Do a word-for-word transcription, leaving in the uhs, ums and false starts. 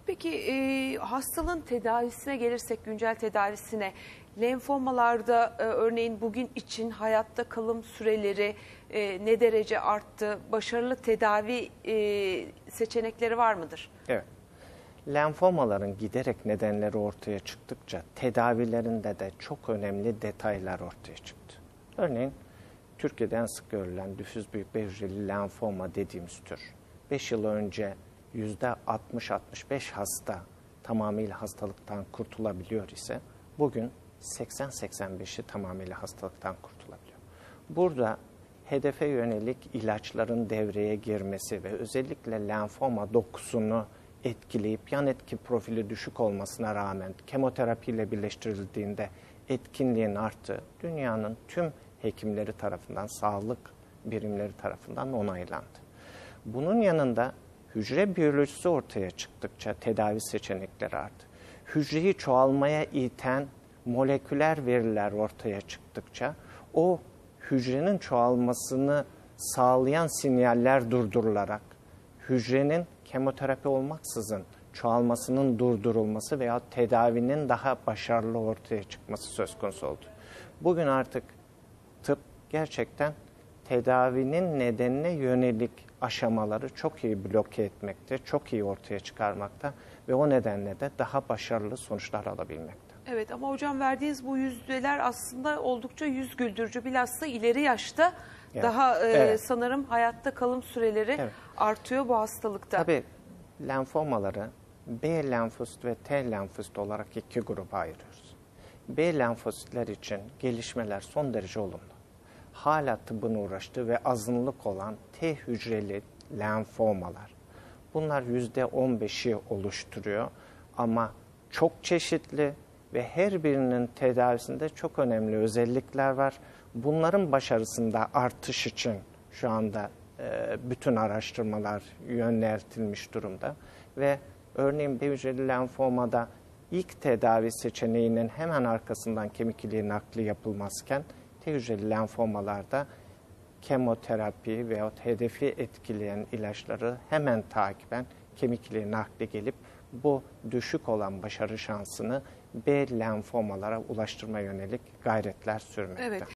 Peki e, hastalığın tedavisine gelirsek, güncel tedavisine, lenfomalarda e, örneğin bugün için hayatta kalım süreleri e, ne derece arttı? Başarılı tedavi e, seçenekleri var mıdır? Evet. Lenfomaların giderek nedenleri ortaya çıktıkça tedavilerinde de çok önemli detaylar ortaya çıktı. Örneğin Türkiye'de en sık görülen difüz büyük B hücreli lenfoma dediğimiz tür. beş yıl önce yüzde altmış altmış beş hasta tamamıyla hastalıktan kurtulabiliyor ise bugün seksen seksen beşi tamamıyla hastalıktan kurtulabiliyor. Burada hedefe yönelik ilaçların devreye girmesi ve özellikle lenfoma dokusunu etkileyip yan etki profili düşük olmasına rağmen kemoterapiyle birleştirildiğinde etkinliğin arttığı dünyanın tüm hekimleri tarafından, sağlık birimleri tarafından onaylandı. Bunun yanında hücre biyolojisi ortaya çıktıkça tedavi seçenekleri arttı. Hücreyi çoğalmaya iten moleküler veriler ortaya çıktıkça o hücrenin çoğalmasını sağlayan sinyaller durdurularak hücrenin kemoterapi olmaksızın çoğalmasının durdurulması veya tedavinin daha başarılı ortaya çıkması söz konusu oldu. Bugün artık tıp gerçekten tedavinin nedenine yönelik aşamaları çok iyi bloke etmekte, çok iyi ortaya çıkarmakta ve o nedenle de daha başarılı sonuçlar alabilmekte. Evet, ama hocam verdiğiniz bu yüzdeler aslında oldukça yüz güldürücü. Bilhassa ileri yaşta evet. daha e, evet. sanırım hayatta kalım süreleri evet. artıyor bu hastalıkta. Tabii lenfomaları B lenfosit ve T lenfosit olarak iki gruba ayırıyoruz. B lenfositler için gelişmeler son derece olumlu. Hala tıbbın uğraştığı ve azınlık olan T hücreli lenfomalar. Bunlar yüzde on beşi oluşturuyor ama çok çeşitli ve her birinin tedavisinde çok önemli özellikler var. Bunların başarısında artış için şu anda e, bütün araştırmalar yöneltilmiş durumda. Ve örneğin B hücreli lenfomada ilk tedavi seçeneğinin hemen arkasından kemik iliği nakli yapılmazken T hücreli lenfomalarda kemoterapi veyahut hedefi etkileyen ilaçları hemen takiben kemik iliği nakli gelip bu düşük olan başarı şansını B lenfomalara ulaştırma yönelik gayretler sürmekte. Evet.